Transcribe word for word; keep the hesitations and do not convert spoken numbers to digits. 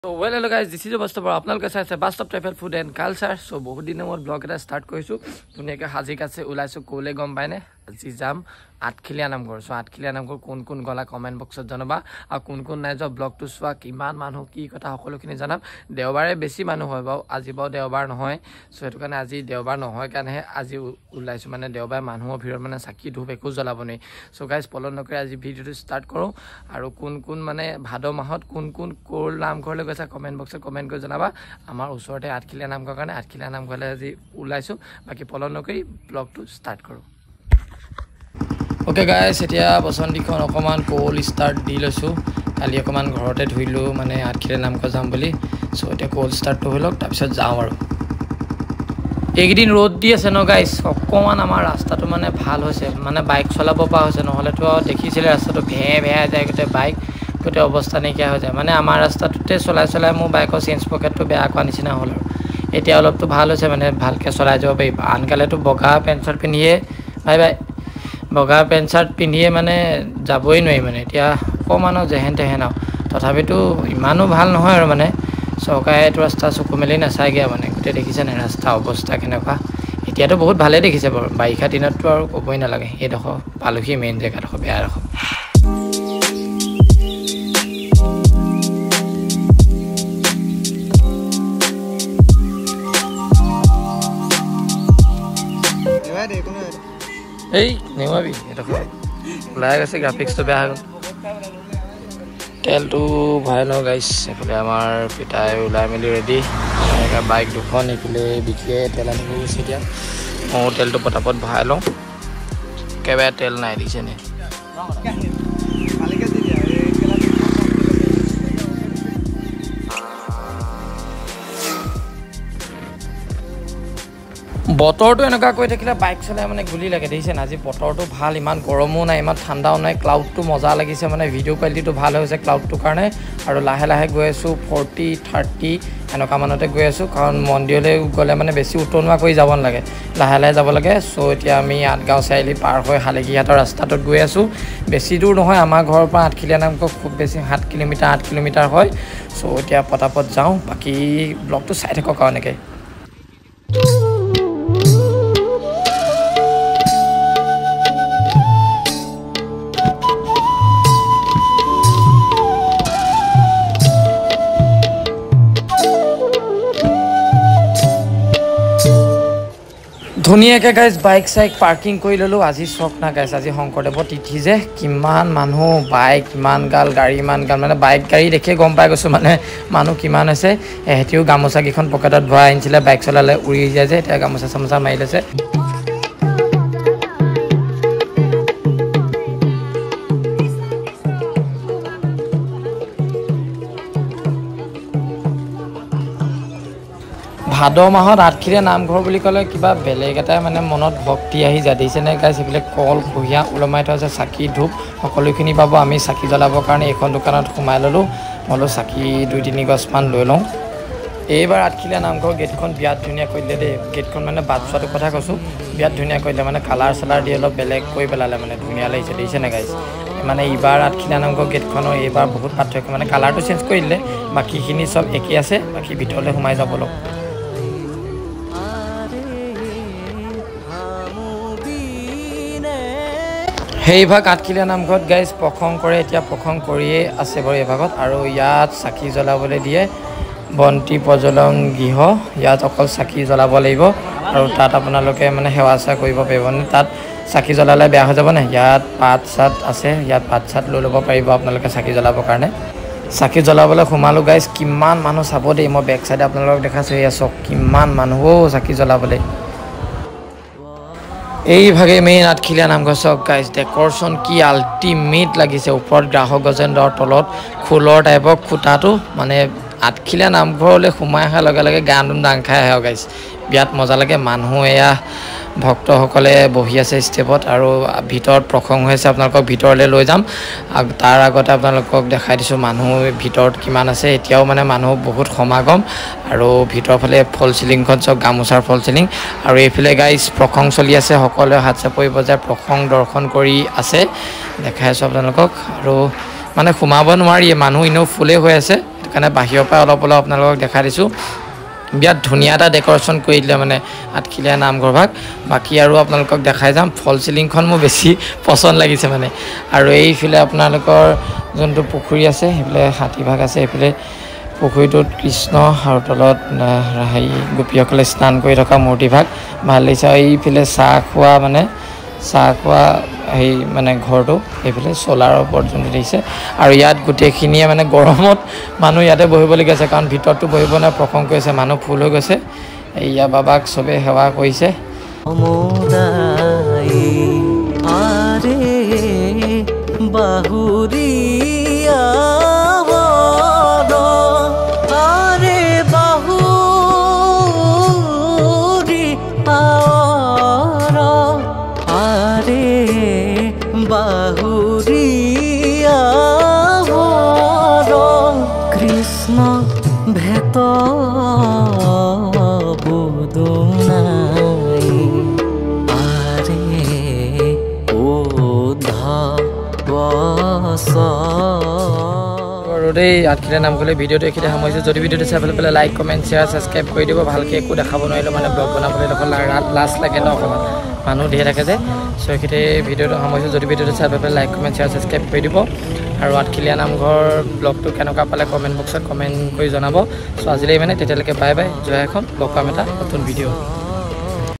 So well hello guys, this is Bastab. আপোনালোকে চাইছে Bastab travel food and culture. So বহুত দিনৰ মূৰত ব্লগ এটা ষ্টাৰ্ট কৰিছো। ধুনীয়াকৈ হাজি কাছে ওলাইছো কোলে গম পাইনে আজি যাম আঠখিলিয়া নামঘৰ। সো আঠখিলিয়া নামঘৰ কোন কোন গলা কমেন্ট বক্সত জনাবা আৰু কোন কোন নাই যোৱা ব্লগটো চোৱা কিমান মানুহ কি কথা সকলোখিনি জনাম। দেওবাৰে বেছি মানুহ হয় বাও, আজি বাও দেওবাৰ নহয়। সো এটো কাৰণে আজি দেওবাৰ নহয় কাৰণে আজি ওলাইছো, মানে দেওবাৰে মানুহৰ ভিৰত মানে চাকি ধূপ একো জ্বলাব নাই। সো গাইজ পলন নকৰে আজি ভিডিওটো ষ্টাৰ্ট কৰো আৰু কোন কোন মানে ভাদ মাহত কোন কোন কোৰ নামঘৰলৈ গৈছে কমেন্ট বক্সত কমেন্ট কৰি জনাবা। আমাৰ ওচৰতে আঠখিলিয়া নামঘৰ কাৰণে আঠখিলিয়া নামঘৰলৈ আজি ওলাইছো। বাকি পলন নকৰি ব্লগটো ষ্টাৰ্ট কৰো। ওকে গাইজ, এতিয়া বসন্তীখন অকমান কোল ষ্টাৰ্ট দি লৈছো। কালি অকমান ঘৰতে ধুইলো মানে আঠখিলিয়া নামঘৰ যাম বুলি। সো এতিয়া কোল ষ্টাৰ্টটো হৈ লওক তাৰপিছত যাওঁ আৰু। এইকেইদিন ৰ'দ দি আছে ন গাইজ, অকমান আমাৰ ৰাস্তাটো মানে ভাল হৈছে, মানে বাইক চলাব পৰা হৈছে। নহ'লেতো দেখিছিলে ৰাস্তাটো ভে ভেয়া যায়, গোটেই বাইক গোটেই অৱস্থা নাইকিয়া হৈ যায়। মানে আমাৰ ৰাস্তাটোতে চলাই চলাই মোৰ বাইকৰ চেঞ্জ পকেটটো বেয়া কৰা নিচিনা হ'ল আৰু। এতিয়া অলপতো ভাল হৈছে, মানে ভালকৈ চলাই যাব পাৰিব। আনকালেতো বগা পেণ্ট চাৰ্ট পিন্ধিয়ে বাই বাই বগা পেণ্ট চাৰ্ট পিন্ধিয়ে মানে যাবই নোৱাৰি। মানে এতিয়া অকণমানো যেহেন তেহেন আৰু, তথাপিতো ইমানো ভাল নহয় আৰু। মানে চৰকাৰে এইটো ৰাস্তা চকু মেলি নাচায়গৈ মানে। গোটেই দেখিছে নাই ৰাস্তা অৱস্থা কেনেকুৱা। এতিয়াতো বহুত ভালেই দেখিছে বাৰু, বাৰিষা দিনততো আৰু ক'বই নালাগে। এইডোখৰ পালোহি মেইন জেগাডোখৰ বেয়াডোখৰ। এই নেওয়াবি এডোখৰ ওলাই গৈছে, গ্ৰাফিক্সটো বেয়া হৈ গ'ল। তেলটো ভৰাই লওঁ গাইছ। এইফালে আমাৰ পিতাই ওলাই মেলি ৰেডি, বাইক দুখন এইফালে বিকিয়ে তেল আনিব গৈছে। এতিয়া ময়ো তেলটো পটাপট ভৰাই লওঁ, একেবাৰে তেল নাই দিছে নে। বতৰটো এনেকুৱা কৰি থাকিলে বাইক চলাই মানে গুলি লাগে দেখিছে না। আজি বতৰটো ভাল, ইমান গৰমো নাই ইমান ঠাণ্ডাও নাই। ক্লাউডটো মজা লাগিছে, মানে ভিডিঅ' কোৱালিটিটো ভাল হৈছে ক্লাউডটোৰ কাৰণে। আৰু লাহে লাহে গৈ আছোঁ ফৰ্টি থাৰ্টি এনেকুৱা মানতে গৈ আছোঁ, কাৰণ মন্দিৰলৈ গ'লে মানে বেছি উতনোৱা কৰি যাব নালাগে, লাহে লাহে যাব লাগে। চ' এতিয়া আমি আঠগাঁও চাৰিআলি পাৰ হৈ শালিকীহাটৰ ৰাস্তাটোত গৈ আছোঁ। বেছি দূৰ নহয়, আমাৰ ঘৰৰ পৰা আঠখিলিয়া নামঘৰ খুব বেছি সাত কিলোমিটাৰ আঠ কিলোমিটাৰ হয়। চ' এতিয়া পটাপট যাওঁ, বাকী ব্লগটো চাই থাকক আৰু এনেকৈ। ধুনীয়াকৈ গাইজ বাইক চাইক পাৰ্কিং কৰি ল'লোঁ। আজি চখ না গাইজ, আজি শংকৰদেৱৰ তিথি যে, কিমান মানুহ, বাইক ইমান গাল, গাড়ী ইমান গাল, মানে বাইক গাড়ী দেখিয়ে গম পাই গৈছোঁ মানে মানুহ কিমান হৈছে। এহেঁতিও গামোচাকেইখন পকেটত ভৰাই আনিছিলে, বাইক চলালে উৰি যায় যে, এতিয়া গামোচা চামোচা মাৰি লৈছে। ভাদ মাহত আঠখিলিয়া নামঘৰ বুলি ক'লে কিবা বেলেগ এটাই মানে মনত ভক্তি আহি যায় দেখিছেনে গাইজ। এইবিলাক কল কুঁহিয়া ওলমাই থোৱা আছে, চাকি ধূপ সকলোখিনি পাব। আমি চাকি জ্বলাবৰ কাৰণে এইখন দোকানত সোমাই ল'লোঁ। মই বোলো চাকি দুই তিনি গছমান লৈ লওঁ। এইবাৰ আঠখিলিয়া নামঘৰ গেটখন বিৰাট ধুনীয়া কৰি দিলে দেই। গেটখন মানে বাট চোৱাটোৰ কথা কৈছোঁ, বিৰাট ধুনীয়া কৰি দিলে, মানে কালাৰ চালাৰ দি অলপ বেলেগ কৰি পেলালে, মানে ধুনীয়া লাগিছে দেখিছেনে গাইজ। মানে এইবাৰ আঠখিলিয়া নামঘৰ গেটখনৰ এইবাৰ বহুত পাৰ্থক্য, মানে কালাৰটো চেঞ্জ কৰি দিলে, বাকীখিনি চব একেই আছে। বাকী ভিতৰলৈ সোমাই যাব লওক। সেইভাগ আঠখিলিয়া নামঘৰত গাইজ প্ৰসংগ কৰে, এতিয়া প্ৰসংগ কৰিয়ে আছে বাৰু এইভাগত। আৰু ইয়াত চাকি জ্বলাবলৈ দিয়ে, বন্তি প্ৰজ্বলন গৃহ, ইয়াত অকল চাকি জ্বলাব লাগিব। আৰু তাত আপোনালোকে মানে সেৱা চেৱা কৰিব পাৰিব, মানে তাত চাকি জ্বলালে বেয়া হৈ যাব নাই। ইয়াত পাত চাত আছে, ইয়াত পাত চাত লৈ ল'ব পাৰিব আপোনালোকে চাকি জ্বলাবৰ কাৰণে। চাকি জ্বলাবলৈ সোমালোঁ গাইজ, কিমান মানুহ চাব দেই। মই বেক চাইডে আপোনালোকক দেখাইছোঁ, এয়া চক কিমান মানুহ চাকি জ্বলাবলৈ। এইভাগে মেইন আঠখিলিয়া নামঘৰ চক গাইজ, ডেকৰেশ্যন কি আল্টিমেট লাগিছে। ওপৰত গ্ৰাহক গজেন্দ্ৰৰ তলত খোলৰ টাইপৰ খুটাটো, মানে আঠখিলিয়া নামঘৰলৈ সোমাই অহাৰ লগে লগে গান দাং খাই আহে গাইজ, বিৰাট মজা লাগে। মানুহ এয়া ভক্তসকলে বহি আছে ষ্টেপত, আৰু ভিতৰত প্ৰসংগ হৈ আছে। আপোনালোকক ভিতৰলৈ লৈ যাম, তাৰ আগতে আপোনালোকক দেখাই দিছোঁ মানুহ ভিতৰত কিমান আছে। এতিয়াও মানে মানুহ বহুত সমাগম, আৰু ভিতৰৰ ফালে ফল চিলিংখন চব গামোচাৰ ফল চিলিং। আৰু এইফালে গাইজ প্ৰসংগ চলি আছে, সকলোৱে হাত চাপৰি বজাই প্ৰসংগ দৰ্শন কৰি আছে, দেখাই আছোঁ আপোনালোকক। আৰু মানে সোমাব নোৱাৰি মানুহ এনেও ফুলে হৈ আছে সেইকাৰণে বাহিৰৰ পৰা অলপ অলপ আপোনালোকক দেখাই দিছোঁ বিৰাট ধুনীয়া এটা ডেক'ৰেশ্যন কৰি দিলে মানে আঠখিলীয়া নামঘৰ ভাগ বাকী আৰু আপোনালোকক দেখাই যাম ফল চিলিংখন মোৰ বেছি পচন্দ লাগিছে মানে আৰু এইফালে আপোনালোকৰ যোনটো পুখুৰী আছে সেইফালে হাতীভাগ আছে এইফালে পুখুৰীটোত কৃষ্ণ আৰু তলত হেৰি গোপীসকলে স্নান কৰি থকা মূৰ্তিভাগ ভাল লাগিছে আৰু এইফালে চাহ খোৱা মানে চাহ খোৱা সেই মানে ঘৰটো এইফালে চ'লাৰৰ ওপৰত যোনটো দিছে আৰু ইয়াত গোটেইখিনিয়ে মানে গৰমত মানুহ ইয়াতে বহিবলগীয়া আছে কাৰণ ভিতৰতো বহিব নাই প্ৰসংগ কৰিছে মানুহ ফুল হৈ গৈছে এয়া বাবাক চবে সেৱা কৰিছে কৃষ্ণ ভেত বুদুনাই আরে উদ্ধবস আৰু দেই আঠখিলীয়া নামঘৰলৈ ভিডিঅ'টো এইখিনি সামৰিছোঁ যদি ভিডিঅ'টো চাই ভাল পালে লাইক কমেণ্ট শ্বেয়াৰ ছাবস্ক্ৰাইব কৰি দিব ভালকৈ একো দেখাব নোৱাৰিলোঁ মানে ব্লগ বনাবলৈ দেখোন লাজ লাগে ন অকণমান মানুহ ধেৰ থাকে যে চ' এইখিনি ভিডিঅ'টো সামৰিছোঁ যদি ভিডিঅ'টো চাই ভাল পালে লাইক কমেণ্ট শ্বেয়াৰ ছাবস্ক্ৰাইব কৰি দিব আৰু আঠখিলীয়া নামঘৰ ব্লগটো কেনেকুৱা পালে কমেণ্ট বক্সত কমেণ্ট কৰি জনাব চ' আজিলৈ মানে তেতিয়ালৈকে বাই বাই জয় এখন লগ পাম এটা নতুন ভিডিঅ'